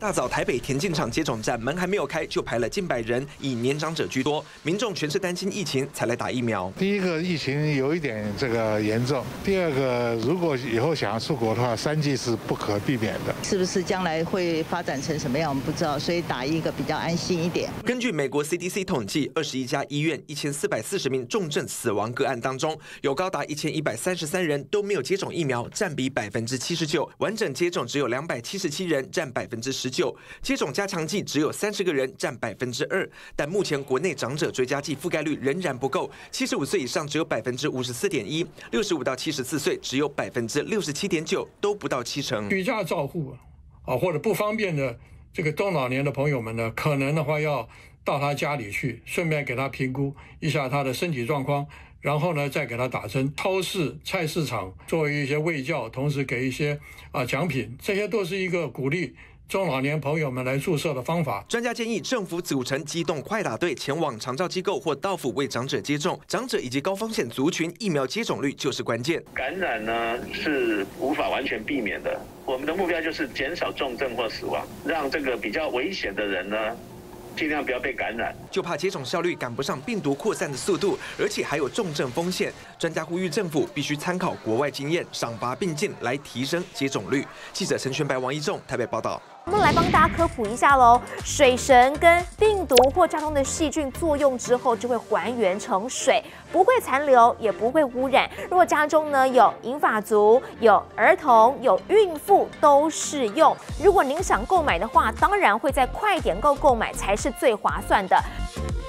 大早台北田径场接种站门还没有开，就排了近100人，以年长者居多。民众全是担心疫情才来打疫苗。 第一个疫情有一点严重，第二个如果以后想要出国的话，3剂是不可避免的。 是不是将来会发展成什么样，我们不知道，所以打一个比较安心一点。 根据美国 CDC 统计，21家医院1440名重症死亡个案当中，有高达1133人都没有接种疫苗，占比79%。完整接种只有277人，占19%。接种加强剂只有30个人，占2%。但目前国内长者追加剂覆盖率仍然不够，75岁以上只有54.1%，65到74岁只有67.9%，都不到70%。 居家照护或者不方便的这个中老年的朋友们呢，可能的话要到他家里去，顺便给他评估一下他的身体状况，然后呢再给他打针。超市、菜市场作为一些卫教，同时给一些奖品，这些都是一个鼓励中老年朋友们来注射的方法。 专家建议政府组成机动快打队，前往长照机构或到府为长者接种。长者以及高风险族群疫苗接种率就是关键。 感染呢是无法完全避免的，我们的目标就是减少重症或死亡，让这个比较危险的人呢尽量不要被感染， 就怕接种效率赶不上病毒扩散的速度，而且还有重症风险。专家呼吁政府必须参考国外经验，赏罚并进来提升接种率。记者陈全白、王一仲台北报道。 我们来帮大家科普一下喽，水神跟病毒或家中的细菌作用之后，就会还原成水，不会残留，也不会污染。如果家中呢有银发族、有儿童、有孕妇都适用。如果您想购买的话，当然会在快点购购买才是最划算的。